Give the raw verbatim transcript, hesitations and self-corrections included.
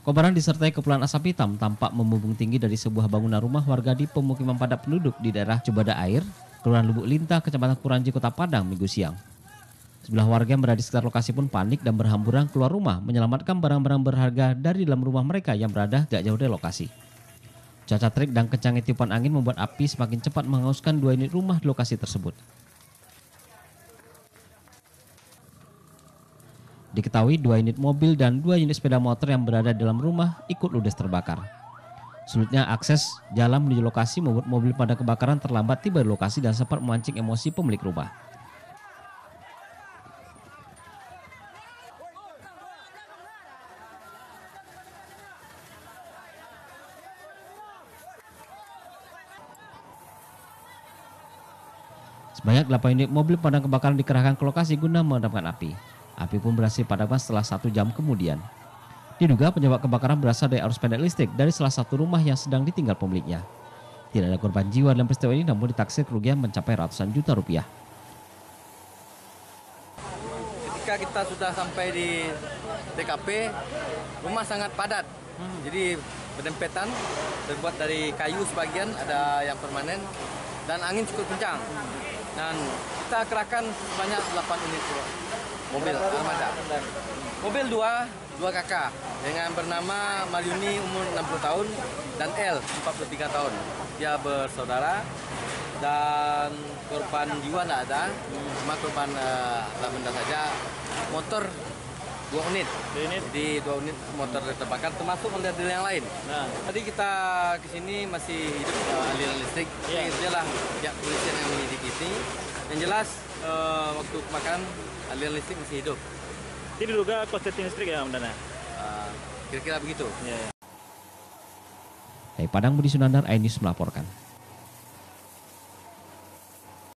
Kobaran disertai kepulan asap hitam tampak membumbung tinggi dari sebuah bangunan rumah warga di pemukiman padat penduduk di daerah Cibada Air, Kelurahan Lubuk Lintah, Kecamatan Kuranji, Kota Padang, Minggu siang. Sebelah warga yang berada di sekitar lokasi pun panik dan berhamburan keluar rumah menyelamatkan barang-barang berharga dari dalam rumah mereka yang berada tidak jauh dari lokasi. Cuaca terik dan kencangnya tiupan angin membuat api semakin cepat menghanguskan dua unit rumah di lokasi tersebut. Diketahui dua unit mobil dan dua unit sepeda motor yang berada di dalam rumah ikut ludes terbakar. Sulitnya akses jalan menuju lokasi membuat mobil pada kebakaran terlambat tiba di lokasi dan sempat memancing emosi pemilik rumah. Sebanyak delapan unit mobil pemadam kebakaran dikerahkan ke lokasi guna memadamkan api. Api pun berhasil dipadamkan setelah satu jam kemudian. Diduga penyebab kebakaran berasal dari arus pendek listrik dari salah satu rumah yang sedang ditinggal pemiliknya. Tidak ada korban jiwa dalam peristiwa ini, namun ditaksir kerugian mencapai ratusan juta rupiah. Ketika kita sudah sampai di T K P, rumah sangat padat. Jadi berdempetan, terbuat dari kayu sebagian, ada yang permanen, dan angin cukup kencang. Dan kita kerahkan sebanyak delapan unit mobil armada. Mobil dua, dua kakak dengan bernama Maryuni umur enam puluh tahun dan L empat puluh tiga tahun. Dia bersaudara dan korban jiwa tidak ada, cuma korban uh, benda saja. Motor dua unit, di dua unit motor terbakar termasuk mobil yang lain. Nah, tadi kita ke sini masih hidup uh, aliran listrik. Yeah. Ini adalah pihak kepolisian yang menyidik ini. Yang jelas uh, waktu kebakaran aliran listrik masih hidup. Jadi diduga korsleting listrik ya, Om Dana? Uh, kira-kira begitu. Yeah. Dari Padang, Budi Sunandar, iNews melaporkan.